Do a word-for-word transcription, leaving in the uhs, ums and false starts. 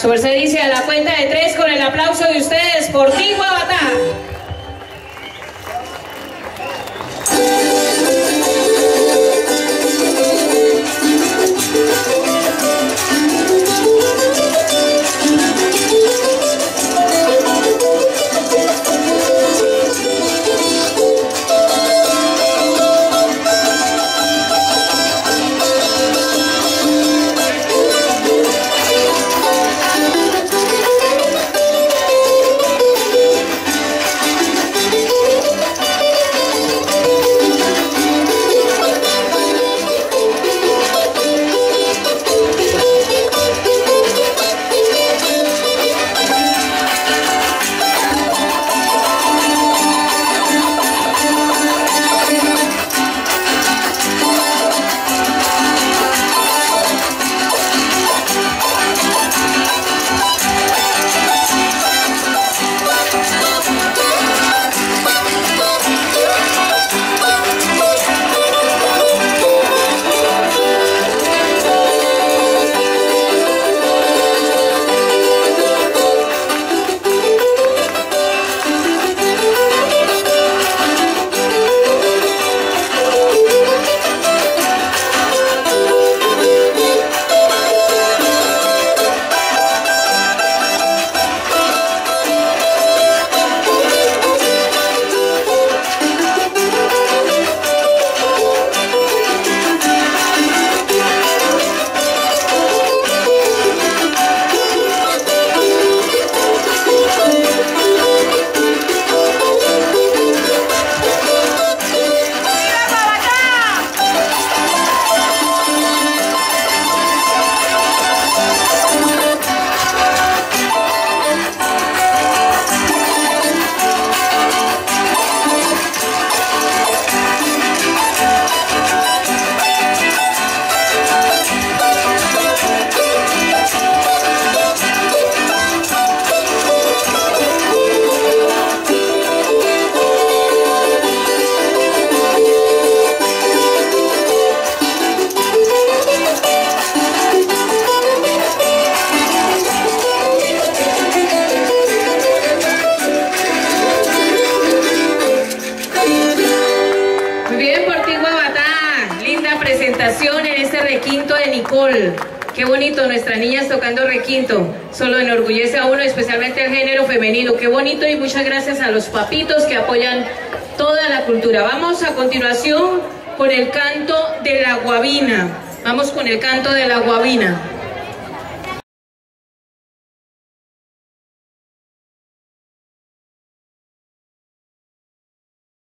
Su merced dice a la cuenta de tres con el aplauso de ustedes por ti, Guabatá. Presentación en este requinto de Nicole. Qué bonito, nuestras niñas tocando requinto. Solo enorgullece a uno, especialmente al género femenino. Qué bonito, y muchas gracias a los papitos que apoyan toda la cultura. Vamos a continuación con el canto de la guabina. Vamos con el canto de la guabina.